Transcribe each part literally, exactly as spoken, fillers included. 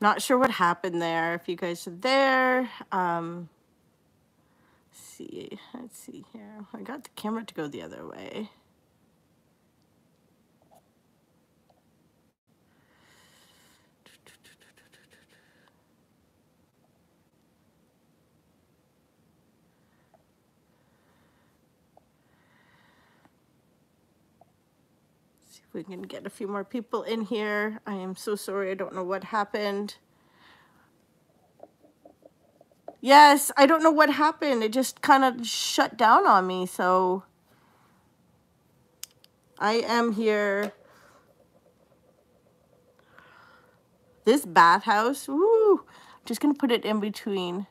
Not sure what happened there. If you guys are there, um, let's see, let's see here. I got the camera to go the other way. See if we can get a few more people in here. I am so sorry. I don't know what happened. Yes, I don't know what happened. It just kind of shut down on me. So I am here. This bathhouse, woo, just gonna put it in between.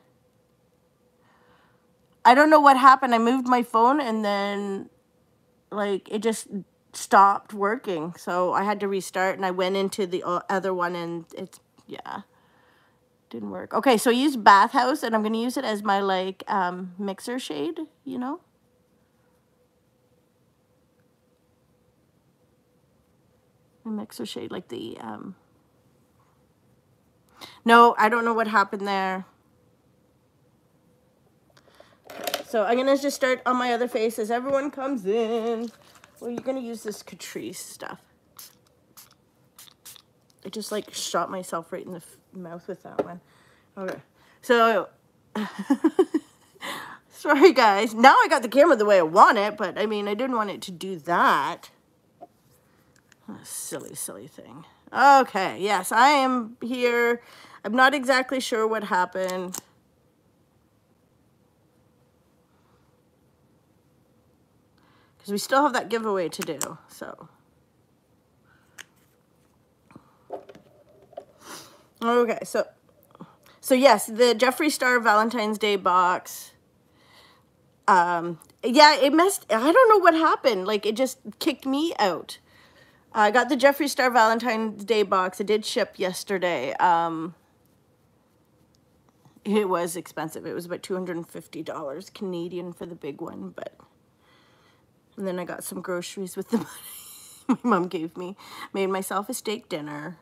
I don't know what happened. I moved my phone and then like it just stopped working. So I had to restart and I went into the other one and it's, yeah. Didn't work. Okay, so I used Bathhouse, and I'm going to use it as my, like, um, mixer shade, you know? A mixer shade, like the, um... No, I don't know what happened there. So I'm going to just start on my other face as everyone comes in. Well, you're going to use this Catrice stuff. I just, like, shot myself right in the f mouth with that one. Okay, so, sorry guys. Now I got the camera the way I want it, but I mean, I didn't want it to do that. Oh, silly, silly thing. Okay, yes, I am here. I'm not exactly sure what happened. Because we still have that giveaway to do, so. Okay, so. So yes, the Jeffree Star Valentine's Day box. Um, yeah, it messed, I don't know what happened. Like, it just kicked me out. I got the Jeffree Star Valentine's Day box. It did ship yesterday. Um, it was expensive. It was about two hundred fifty dollars Canadian for the big one. But, and then I got some groceries with the money my mom gave me. Made myself a steak dinner.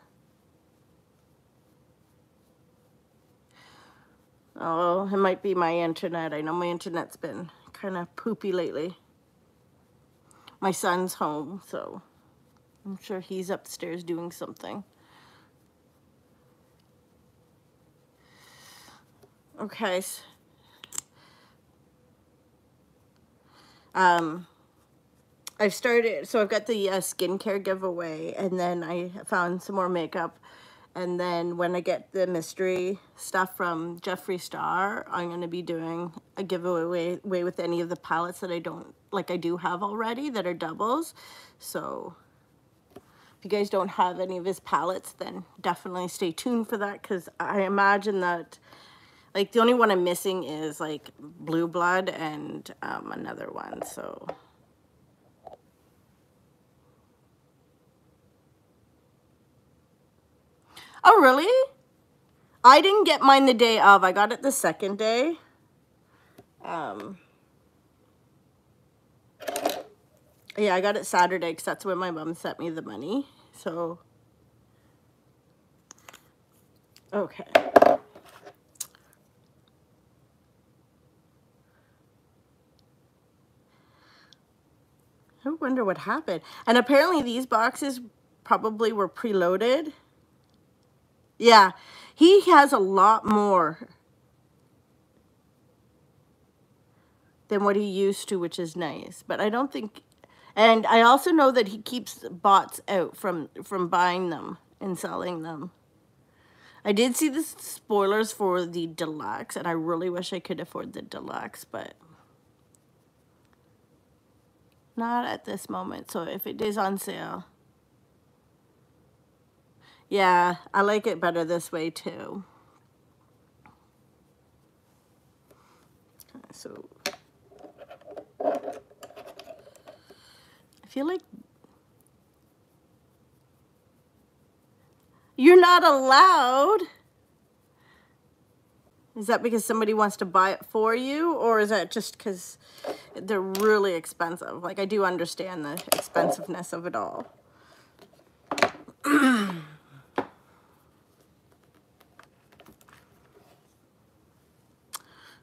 Oh, it might be my internet. I know my internet's been kind of poopy lately. My son's home, so I'm sure he's upstairs doing something. Okay. Um, I've started, so I've got the uh, skincare giveaway, and then I found some more makeup. And then when I get the mystery stuff from Jeffree Star, I'm going to be doing a giveaway way with any of the palettes that I don't, like I do have already that are doubles. So if you guys don't have any of his palettes, then definitely stay tuned for that. Because I imagine that, like, the only one I'm missing is, like, Blue Blood and um, another one. So... Oh, really? I didn't get mine the day of. I got it the second day. Um, yeah, I got it Saturday because that's when my mom sent me the money. So, okay. I wonder what happened. And apparently these boxes probably were preloaded. Yeah, he has a lot more than what he used to, which is nice. But I don't think, and I also know that he keeps bots out from, from buying them and selling them. I did see the spoilers for the deluxe, and I really wish I could afford the deluxe, but not at this moment. So if it is on sale. Yeah, I like it better this way too. So I feel like you're not allowed. Is that because somebody wants to buy it for you, or is that just because they're really expensive? Like, I do understand the expensiveness of it all.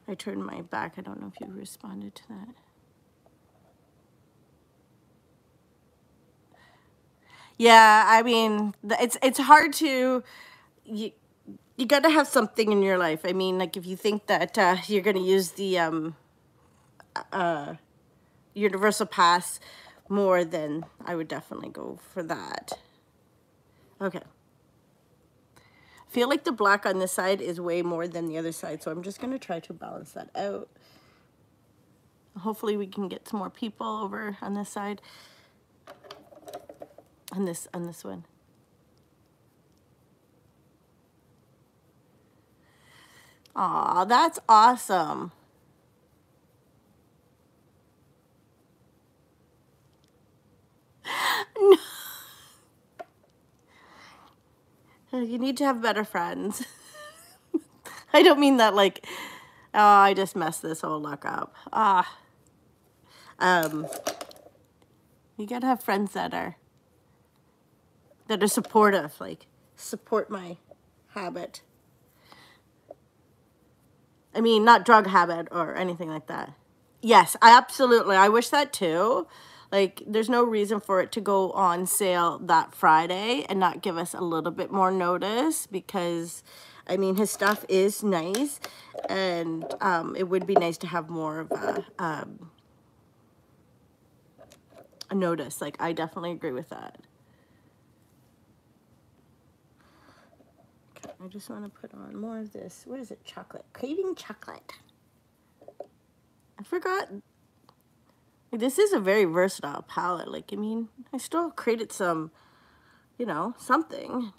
I turned my back. I don't know if you responded to that. Yeah, I mean, it's it's hard to, you, you got to have something in your life. I mean, like if you think that uh, you're going to use the um, uh, Universal Pass more, then I would definitely go for that. Okay. I feel like the black on this side is way more than the other side, so I'm just going to try to balance that out. Hopefully we can get some more people over on this side. On this, on this one. Aw, that's awesome. No. You need to have better friends. I don't mean that like, oh, I just messed this whole look up. Ah. Um, you gotta have friends that are, that are supportive, like support my habit. I mean, not drug habit or anything like that. Yes, I absolutely, I wish that too. Like, there's no reason for it to go on sale that Friday and not give us a little bit more notice, because, I mean, his stuff is nice, and um, it would be nice to have more of a, um, a notice. Like, I definitely agree with that. Okay, I just want to put on more of this. What is it? Chocolate. Craving chocolate. I forgot. This is a very versatile palette. Like, I mean, I still created some, you know, something.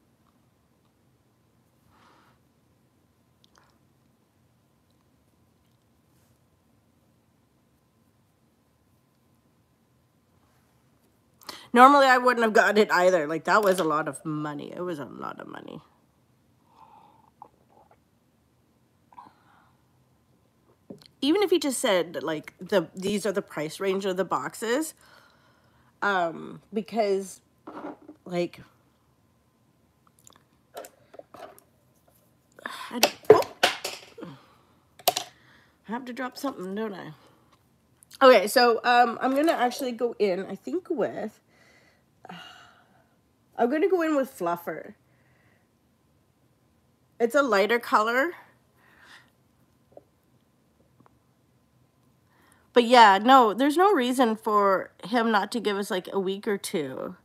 Normally, I wouldn't have got it either. Like, that was a lot of money. It was a lot of money. Even if he just said, like, the these are the price range of the boxes, um, because, like, I, don't, oh, I have to drop something, don't I? Okay, so um, I'm going to actually go in, I think, with, uh, I'm going to go in with Fluffer. It's a lighter color. But yeah, no, there's no reason for him not to give us like a week or two.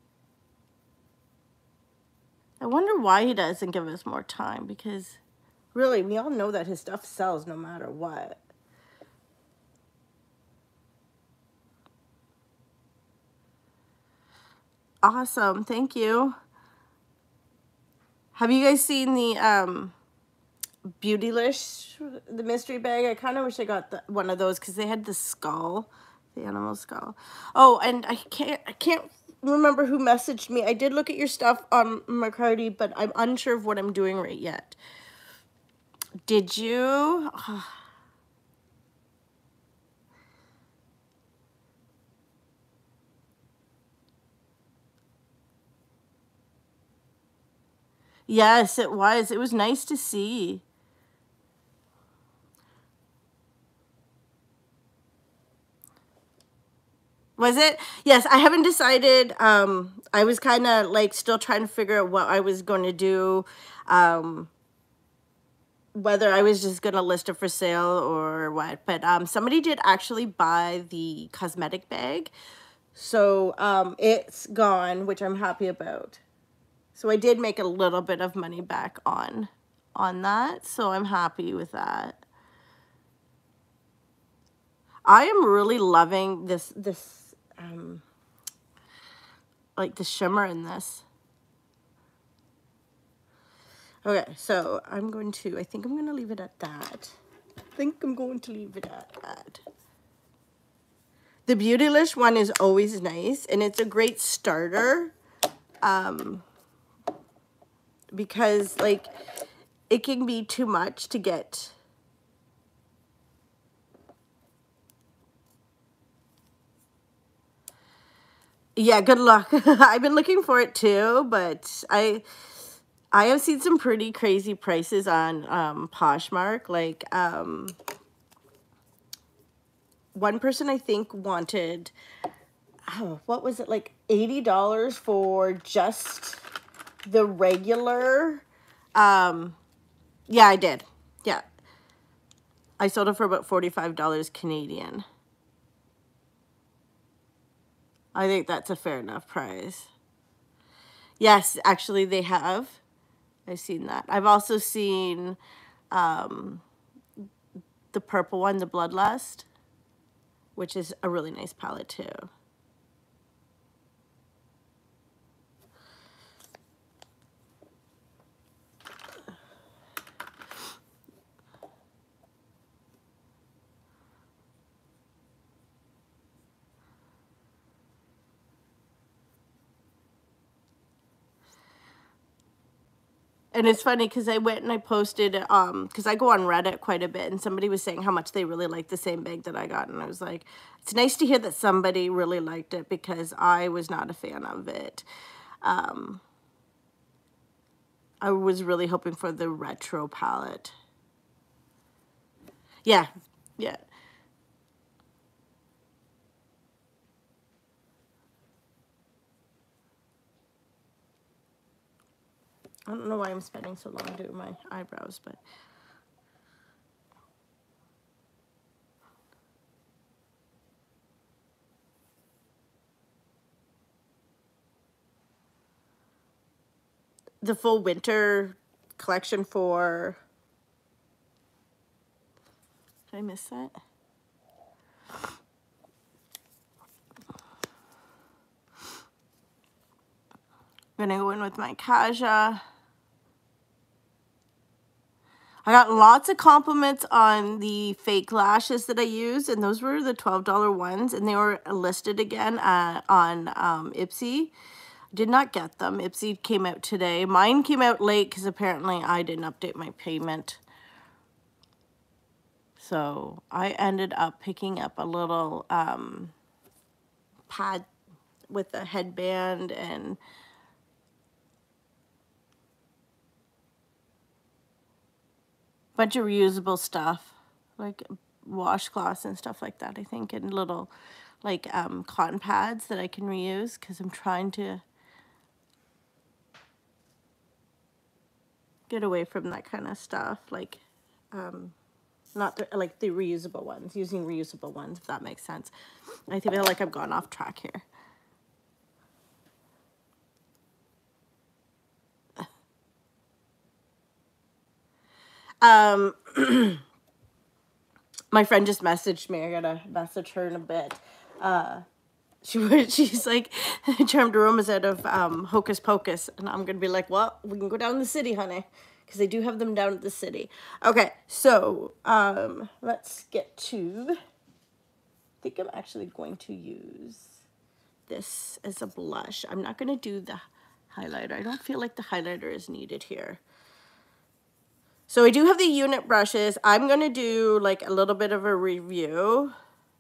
I wonder why he doesn't give us more time, because really, we all know that his stuff sells no matter what. Awesome, thank you. Have you guys seen the um, Beautylish, the mystery bag? I kind of wish I got the, one of those, because they had the skull, the animal skull. Oh, and I can't, I can't remember who messaged me. I did look at your stuff on McCarty, but I'm unsure of what I'm doing right yet. Did you? Oh. Yes, it was. It was nice to see. Was it? Yes, I haven't decided. Um, I was kind of like still trying to figure out what I was going to do. Um, whether I was just going to list it for sale or what. But um, somebody did actually buy the cosmetic bag. So um, it's gone, which I'm happy about. So I did make a little bit of money back on, on that. So I'm happy with that. I am really loving this, this, um, like the shimmer in this. Okay, so I'm going to, I think I'm going to leave it at that. I think I'm going to leave it at that. The Beautylish one is always nice, and it's a great starter. Um, because, like, it can be too much to get... Yeah, good luck. I've been looking for it too, but I I have seen some pretty crazy prices on um, Poshmark. Like, um, one person I think wanted, oh, what was it, like eighty dollars for just the regular. Um, yeah, I did. Yeah. I sold it for about forty-five dollars Canadian. I think that's a fair enough price. Yes, actually they have. I've seen that. I've also seen um, the purple one, the Bloodlust, which is a really nice palette too. And it's funny because I went and I posted, um, because I go on Reddit quite a bit, and somebody was saying how much they really liked the same bag that I got. And I was like, it's nice to hear that somebody really liked it because I was not a fan of it. Um, I was really hoping for the retro palette. Yeah, yeah. I don't know why I'm spending so long doing my eyebrows, but the full winter collection for, did I miss that? I'm gonna go in with my Kaja. I got lots of compliments on the fake lashes that I used, and those were the twelve dollar ones, and they were listed again uh, on um, Ipsy. Did not get them. Ipsy came out today. Mine came out late because apparently I didn't update my payment. So I ended up picking up a little um, pad with a headband and bunch of reusable stuff, like washcloths and stuff like that, I think, and little like um, cotton pads that I can reuse because I'm trying to get away from that kind of stuff, like um, not the, like the reusable ones, using reusable ones, if that makes sense. I feel like I've gone off track here. Um, my friend just messaged me. I gotta message her in a bit. Uh, she was, she's like, Charmed Aromas out of um, Hocus Pocus. And I'm gonna be like, well, we can go down the city, honey. Because they do have them down at the city. Okay, so um, let's get to, I think I'm actually going to use this as a blush. I'm not gonna do the highlighter. I don't feel like the highlighter is needed here. So I do have the unit brushes. I'm going to do like a little bit of a review.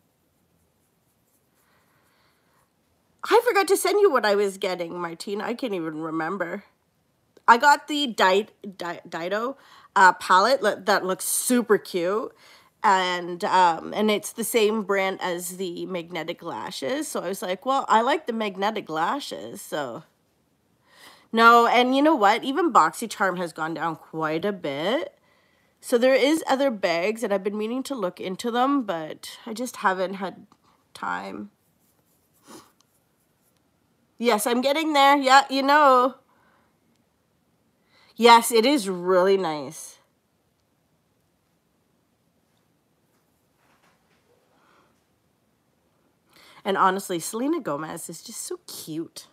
I forgot to send you what I was getting, Martina. I can't even remember. I got the Di Di Dido uh, palette that looks super cute. And, um, and it's the same brand as the magnetic lashes. So I was like, well, I like the magnetic lashes, so... No, and you know what? Even BoxyCharm has gone down quite a bit. So there is other bags, and I've been meaning to look into them, but I just haven't had time. Yes, I'm getting there. Yeah, you know. Yes, it is really nice. And honestly, Selena Gomez is just so cute.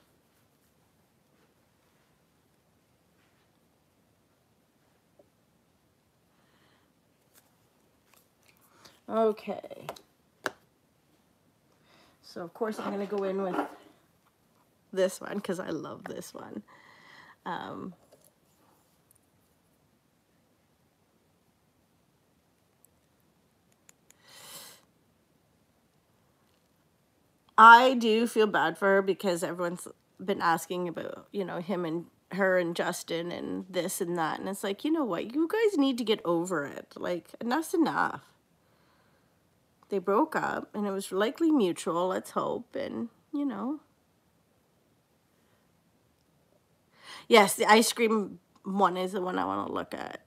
Okay. So, of course, I'm going to go in with this one because I love this one. Um, I do feel bad for her because everyone's been asking about, you know, him and her and Justin and this and that. And it's like, you know what? You guys need to get over it. Like, enough's enough. They broke up, and it was likely mutual, let's hope. And, you know. Yes, the ice cream one is the one I want to look at.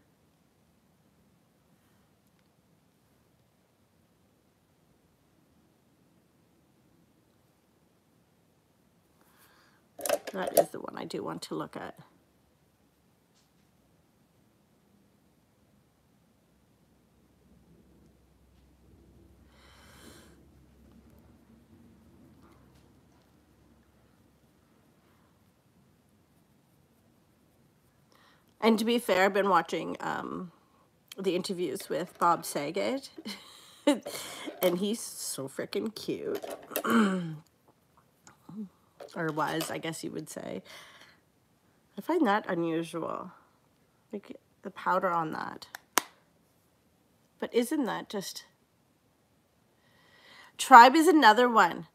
That is the one I do want to look at. And to be fair, I've been watching um, the interviews with Bob Saget. And he's so freaking cute. Or was, I guess you would say. I find that unusual. Like the powder on that. But isn't that just... Tribe is another one.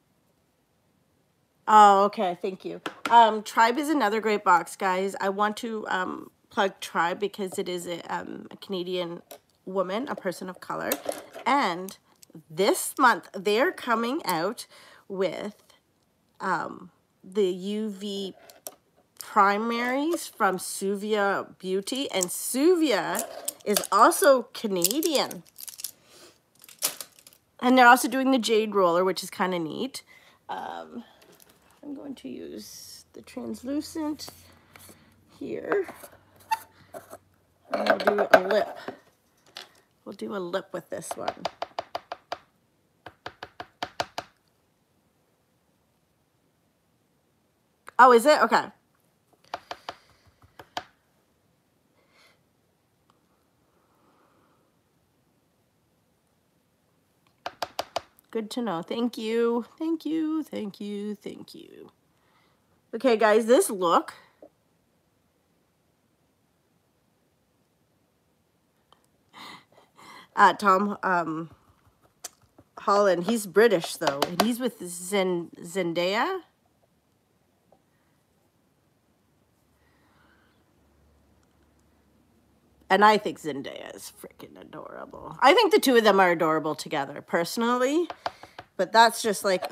Oh, okay. Thank you. Um, Tribe is another great box, guys. I want to um, plug Tribe because it is a, um, a Canadian woman, a person of color. And this month, they're coming out with um, the U V primaries from Suvia Beauty. And Suvia is also Canadian. And they're also doing the Jade Roller, which is kind of neat. Um, I'm going to use the translucent here. And we'll do a lip. We'll do a lip with this one. Oh, is it? Okay. Good to know. Thank you. Thank you. Thank you. Thank you. Okay, guys, this look. Uh, Tom um, Holland, he's British, though. And he's with Zen Zendaya. And I think Zendaya is freaking adorable. I think the two of them are adorable together, personally. But that's just like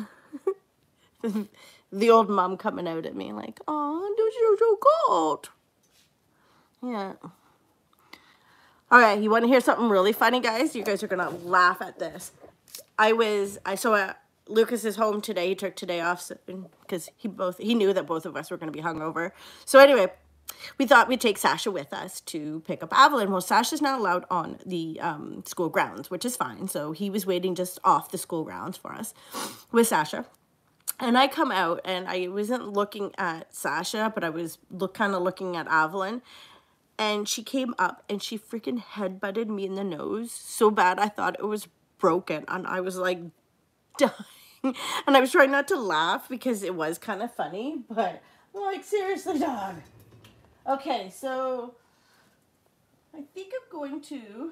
the old mom coming out at me like, oh, you're so good. Yeah. All right, you want to hear something really funny, guys? You guys are going to laugh at this. I was, I saw uh, Lucas is home today. He took today off because so, he both he knew that both of us were going to be hungover. So anyway, we thought we'd take Sasha with us to pick up Avalon. Well, Sasha's not allowed on the um, school grounds, which is fine. So he was waiting just off the school grounds for us with Sasha. And I come out, and I wasn't looking at Sasha, but I was look kind of looking at Avalon. And she came up, and she freaking headbutted me in the nose so bad I thought it was broken. And I was, like, dying. And I was trying not to laugh because it was kind of funny. But, like, seriously, dog. Okay, so I think I'm going to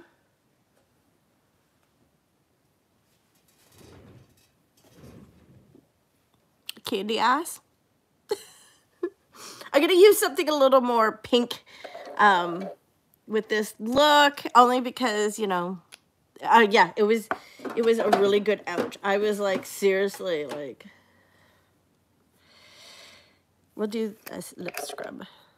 candy ass. I'm going to use something a little more pink um, with this look, only because, you know, uh, yeah, it was, it was a really good ouch. I was like, seriously, like, we'll do this lip scrub.